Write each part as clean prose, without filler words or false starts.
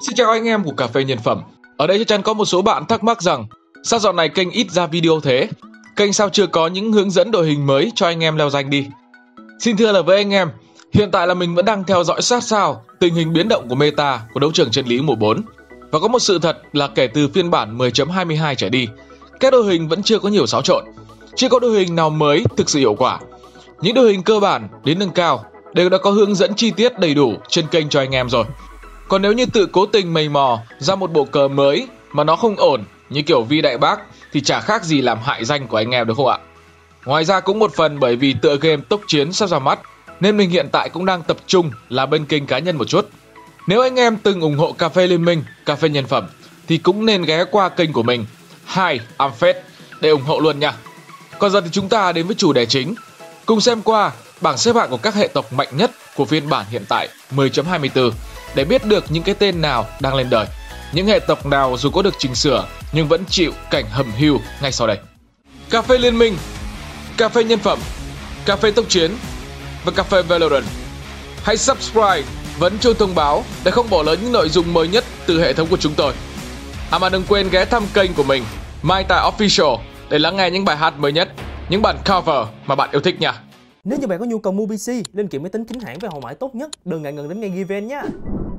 Xin chào anh em của Cà phê Nhân Phẩm. Ở đây chắc chắn có một số bạn thắc mắc rằng sao dạo này kênh ít ra video thế? Kênh sao chưa có những hướng dẫn đội hình mới cho anh em leo rank đi? Xin thưa là với anh em, hiện tại là mình vẫn đang theo dõi sát sao tình hình biến động của meta của đấu trường chân lý mùa 4. Và có một sự thật là kể từ phiên bản 10.22 trở đi, các đội hình vẫn chưa có nhiều xáo trộn. Chưa có đội hình nào mới thực sự hiệu quả. Những đội hình cơ bản đến nâng cao đều đã có hướng dẫn chi tiết đầy đủ trên kênh cho anh em rồi. Còn nếu như tự cố tình mày mò ra một bộ cờ mới mà nó không ổn như kiểu Vi Đại Bác thì chả khác gì làm hại danh của anh em được không ạ? Ngoài ra cũng một phần bởi vì tựa game tốc chiến sắp ra mắt nên mình hiện tại cũng đang tập trung là bên kênh cá nhân một chút. Nếu anh em từng ủng hộ Cà phê Liên Minh, Cà phê Nhân Phẩm thì cũng nên ghé qua kênh của mình Hi I'm Fed để ủng hộ luôn nha. Còn giờ thì chúng ta đến với chủ đề chính, cùng xem qua bảng xếp hạng của các hệ tộc mạnh nhất của phiên bản hiện tại 10.24 để biết được những cái tên nào đang lên đời, những hệ tộc nào dù có được chỉnh sửa nhưng vẫn chịu cảnh hầm hưu ngay sau đây. Cà phê Liên Minh, Cà phê Nhân Phẩm, Cà phê Tốc Chiến và Cà phê Valorant. Hãy subscribe, vẫn chuông thông báo để không bỏ lỡ những nội dung mới nhất từ hệ thống của chúng tôi. Mà đừng quên ghé thăm kênh của mình Mai Tài Official để lắng nghe những bài hát mới nhất, những bản cover mà bạn yêu thích nha. Nếu như bạn có nhu cầu mua PC, linh kiện máy tính chính hãng với hậu mãi tốt nhất, đừng ngại ngần đến ngay Given nhé.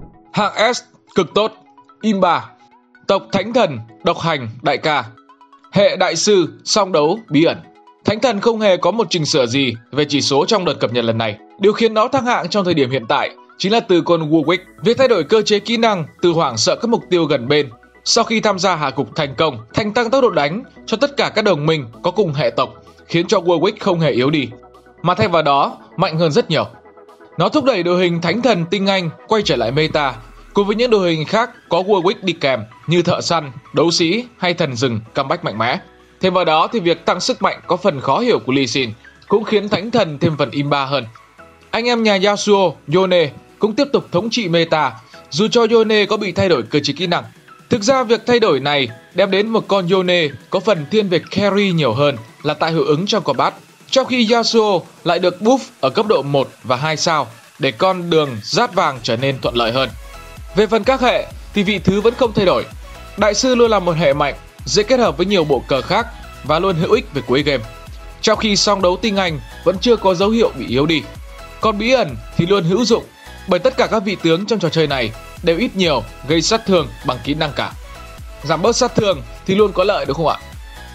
Hạng S cực tốt, Imba, tộc Thánh Thần, Độc Hành, Đại Ca, hệ Đại Sư, Song Đấu, Bí Ẩn. Thánh Thần không hề có một chỉnh sửa gì về chỉ số trong đợt cập nhật lần này. Điều khiến nó thăng hạng trong thời điểm hiện tại chính là từ con Warwick. Việc thay đổi cơ chế kỹ năng từ hoảng sợ các mục tiêu gần bên sau khi tham gia hạ gục thành công thành tăng tốc độ đánh cho tất cả các đồng minh có cùng hệ tộc, khiến cho Warwick không hề yếu đi, mà thay vào đó mạnh hơn rất nhiều. Nó thúc đẩy đội hình Thánh Thần Tinh Anh quay trở lại meta cùng với những đội hình khác có Warwick đi kèm như Thợ Săn, Đấu Sĩ hay Thần Rừng comeback mạnh mẽ. Thêm vào đó thì việc tăng sức mạnh có phần khó hiểu của Lee Sin cũng khiến Thánh Thần thêm phần imba hơn. Anh em nhà Yasuo, Yone cũng tiếp tục thống trị meta dù cho Yone có bị thay đổi cơ chế kỹ năng. Thực ra việc thay đổi này đem đến một con Yone có phần thiên về carry nhiều hơn là tại hiệu ứng trong combat, trong khi Yasuo lại được buff ở cấp độ 1 và 2 sao để con đường rát vàng trở nên thuận lợi hơn. Về phần các hệ thì vị thứ vẫn không thay đổi. Đại sư luôn là một hệ mạnh, dễ kết hợp với nhiều bộ cờ khác và luôn hữu ích về cuối game, trong khi Song Đấu Tinh Anh vẫn chưa có dấu hiệu bị yếu đi. Còn Bí Ẩn thì luôn hữu dụng bởi tất cả các vị tướng trong trò chơi này đều ít nhiều gây sát thương bằng kỹ năng cả. Giảm bớt sát thương thì luôn có lợi đúng không ạ?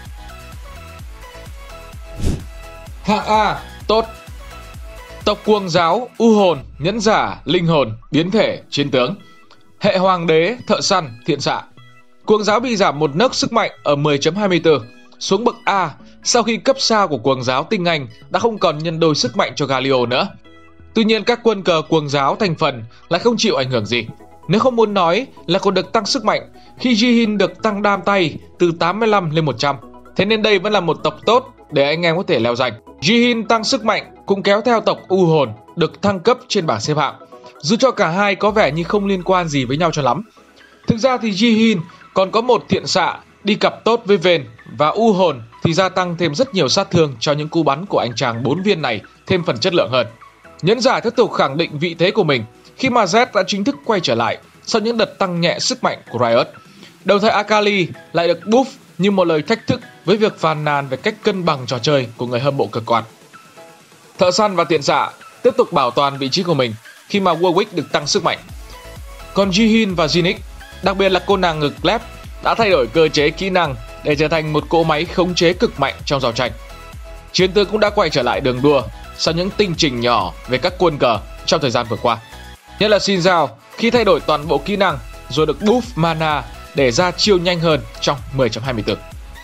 Hạng A, tốt. Tộc Cuồng Giáo, U Hồn, Nhẫn Giả, Linh Hồn, Biến Thể, Chiến Tướng. Hệ Hoàng Đế, Thợ Săn, Thiện Xạ. Cuồng Giáo bị giảm một nấc sức mạnh ở 10.24 xuống bậc A sau khi cấp sao của Cuồng Giáo Tinh Anh đã không còn nhân đôi sức mạnh cho Galio nữa. Tuy nhiên các quân cờ Cuồng Giáo thành phần lại không chịu ảnh hưởng gì, nếu không muốn nói là còn được tăng sức mạnh khi Jihin được tăng đam tay từ 85 lên 100. Thế nên đây vẫn là một tộc tốt để anh em có thể leo rank. Jihin tăng sức mạnh cũng kéo theo tộc U Hồn được thăng cấp trên bảng xếp hạng, dù cho cả hai có vẻ như không liên quan gì với nhau cho lắm. Thực ra thì Jihin còn có một Thiện Xạ đi cặp tốt với Vayne, và U Hồn thì gia tăng thêm rất nhiều sát thương cho những cú bắn của anh chàng 4 viên này thêm phần chất lượng hơn. Nhẫn Giả tiếp tục khẳng định vị thế của mình khi mà Z đã chính thức quay trở lại sau những đợt tăng nhẹ sức mạnh của Riot. Đồng thời Akali lại được buff như một lời thách thức với việc phàn nàn về cách cân bằng trò chơi của người hâm mộ cực quạt. Thợ Săn và Thiện Xạ tiếp tục bảo toàn vị trí của mình khi mà Warwick được tăng sức mạnh. Còn Jihin và Jinx, đặc biệt là cô nàng ngực lép, đã thay đổi cơ chế kỹ năng để trở thành một cỗ máy khống chế cực mạnh trong giao tranh. Chiến tướng cũng đã quay trở lại đường đua sau những tinh chỉnh nhỏ về các quân cờ trong thời gian vừa qua. Nhất là Xin Zhao khi thay đổi toàn bộ kỹ năng rồi được buff mana để ra chiêu nhanh hơn trong 10.24.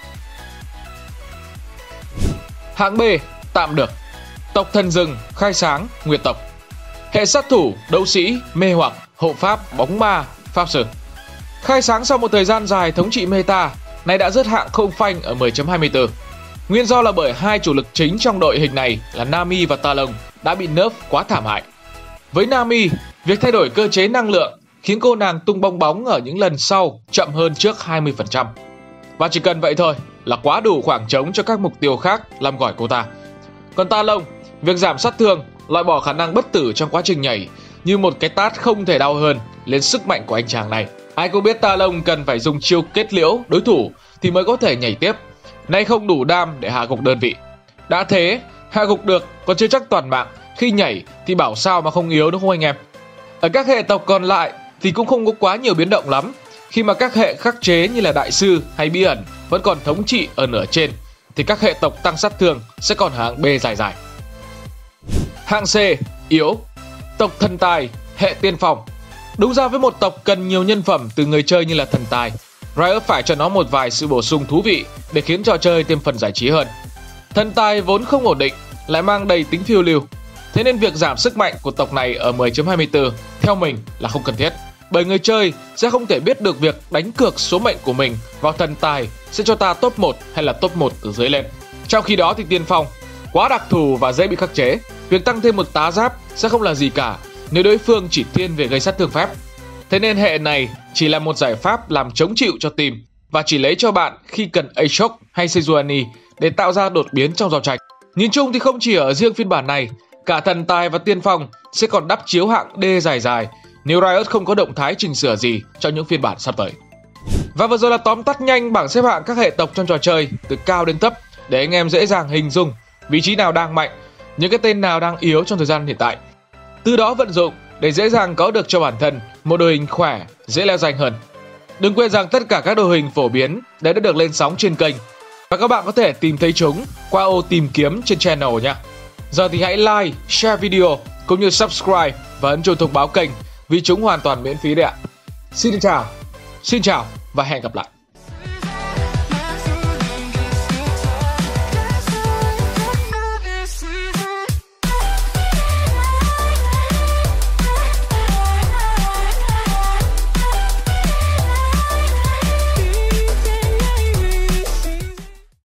Hạng B, tạm được. Tộc Thần Rừng, Khai Sáng, Nguyệt Tộc. Hệ sát thủ, Đấu Sĩ, Mê Hoặc, Hộ Pháp, Bóng Ma, Pháp Sư. Khai Sáng sau một thời gian dài thống trị meta, nay đã rớt hạng không phanh ở 10.24. Nguyên do là bởi hai chủ lực chính trong đội hình này là Nami và Talon đã bị nerf quá thảm hại. Với Nami, việc thay đổi cơ chế năng lượng khiến cô nàng tung bong bóng ở những lần sau chậm hơn trước 20%. Và chỉ cần vậy thôi là quá đủ khoảng trống cho các mục tiêu khác làm gỏi cô ta. Còn Talon, việc giảm sát thương, loại bỏ khả năng bất tử trong quá trình nhảy như một cái tát không thể đau hơn lên sức mạnh của anh chàng này. Ai cũng biết Talon cần phải dùng chiêu kết liễu đối thủ thì mới có thể nhảy tiếp. Nay không đủ đam để hạ gục đơn vị. Đã thế, hạ gục được còn chưa chắc toàn mạng, khi nhảy thì bảo sao mà không yếu đúng không anh em? Ở các hệ tộc còn lại thì cũng không có quá nhiều biến động lắm, khi mà các hệ khắc chế như là đại sư hay bí ẩn vẫn còn thống trị ở nửa trên, thì các hệ tộc tăng sát thương sẽ còn hạng B dài dài. Hạng C, yếu. Tộc thần tài, hệ tiên phong. Đúng ra với một tộc cần nhiều nhân phẩm từ người chơi như là thần tài, Riot phải cho nó một vài sự bổ sung thú vị để khiến trò chơi thêm phần giải trí hơn. Thần tài vốn không ổn định, lại mang đầy tính phiêu lưu, thế nên việc giảm sức mạnh của tộc này ở 10.24 theo mình là không cần thiết, bởi người chơi sẽ không thể biết được việc đánh cược số mệnh của mình vào thần tài sẽ cho ta top 1 hay là top 1 từ dưới lên. Trong khi đó thì tiên phong quá đặc thù và dễ bị khắc chế, việc tăng thêm một tá giáp sẽ không là gì cả nếu đối phương chỉ thiên về gây sát thương phép. Thế nên hệ này chỉ là một giải pháp làm chống chịu cho team và chỉ lấy cho bạn khi cần Aatrox hay Sejuani để tạo ra đột biến trong giao tranh. Nhìn chung thì không chỉ ở riêng phiên bản này, cả thần tài và tiên phong sẽ còn đắp chiếu hạng D dài dài nếu Riot không có động thái chỉnh sửa gì cho những phiên bản sắp tới. Và vừa rồi là tóm tắt nhanh bảng xếp hạng các hệ tộc trong trò chơi từ cao đến thấp để anh em dễ dàng hình dung vị trí nào đang mạnh, những cái tên nào đang yếu trong thời gian hiện tại. Từ đó vận dụng để dễ dàng có được cho bản thân một đội hình khỏe, dễ leo danh hơn. Đừng quên rằng tất cả các đội hình phổ biến đã được lên sóng trên kênh và các bạn có thể tìm thấy chúng qua ô tìm kiếm trên channel nhé. Giờ thì hãy like, share video cũng như subscribe và ấn chuông thông báo kênh vì chúng hoàn toàn miễn phí đấy ạ. Xin chào và hẹn gặp lại.